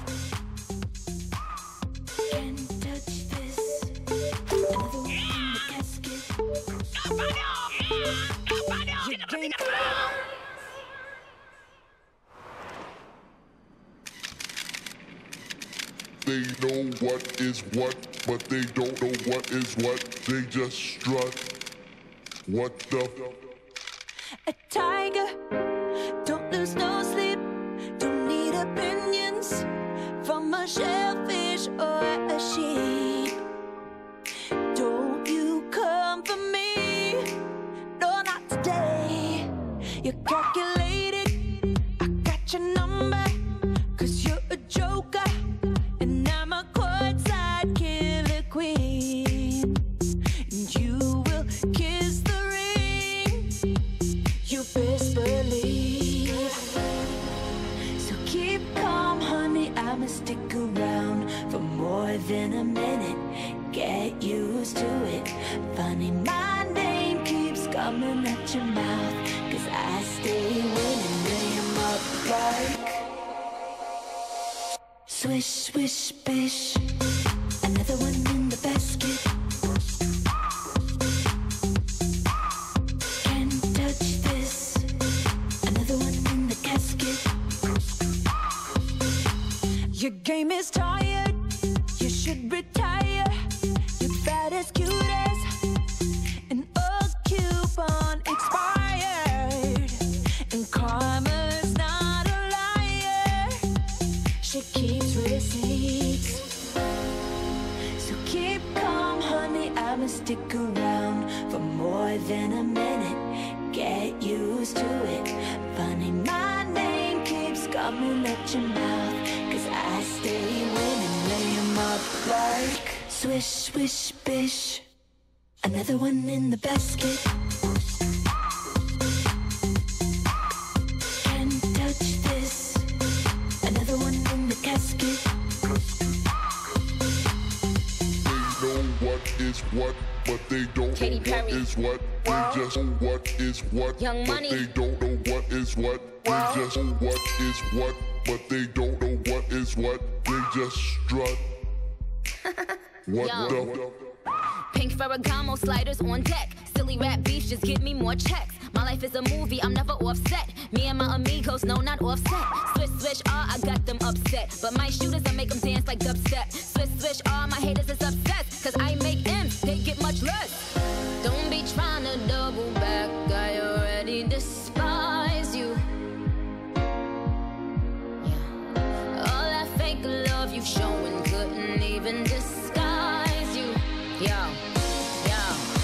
Can't touch this. Another one in the casket. They know what is what, but they don't know what is what. They just strut. What the? A tiger, don't lose no sleep. Don't need opinions from a shellfish or a sheep. Don't you come for me, no, not today. You're calculated, I got your number, 'cause you're a joker, and I'm a courtside killer queen. And you will kiss the ring, you best believe. So keep calm, honey, I'ma stick around for more than a minute. Get used to it. Funny, my name keeps coming at your mouth, 'cause I stay winning. Lay 'em up like swish, swish, bish. Another one in the basket. Can't touch this. Another one in the casket. Your game is tired, you should retire. You're fat as cute as an old coupon expired. And karma's not a liar, she keeps receipts. So keep calm, honey, I'ma stick around for more than a minute. Get used to it. Funny, my name keeps coming at your mouth, 'cause I stay winning. Lay 'em up like swish, swish, bish. Another one in the basket. Can't touch this. Another one in the casket. They know what is what, but they don't Katy know what Perry. is what. They just know what is what, Young but Money. they don't know what is what. They just know what is what, but they don't know what is what. They just strut. What Yo. the? Pink Ferragamo sliders on deck. Silly rap beefs just give me more checks. My life is a movie, I'm never offset. Me and my amigos, no, not offset. Swish, swish, I got them upset. But my shooters, I make them dance like dubstep. Swish, swish, my haters is obsessed. 'Cause I make M's, they get much less. Don't be trying to double back, I already despise you. Yeah. All that fake love you showing couldn't even disguise you. Yo, yo.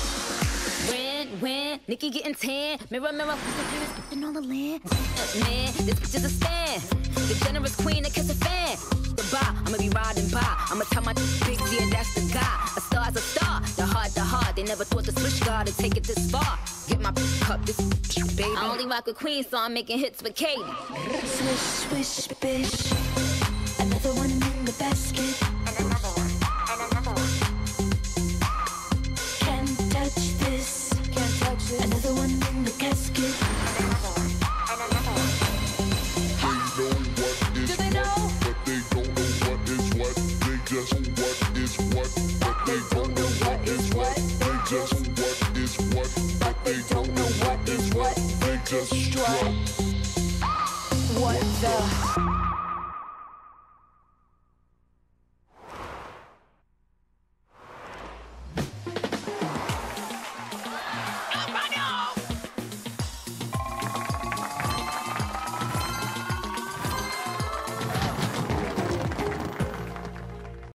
When Nikki getting tan, mirror, mirror, who's the fairest bitch in all the land? Man, this bitch is a stan. The generous queen that kiss a fan. Goodbye, I'ma be riding by. I'ma tell my big yeah, that's the guy. A star's a star, the heart. They never thought the switch guard would take it this far. Get my cup, this baby. I only rock with Queen, so I'm making hits with Katy. Swish, swish, bish. Another one in the basket. And another one, and another one. Can't touch this. Can't touch this. Another one in the casket. And another one, and another one. They know what is Do they what, know? but they don't know what is what. They just know what is what, but they don't know what is what. They just know what is what, but they don't know what is what. They just strut. What the?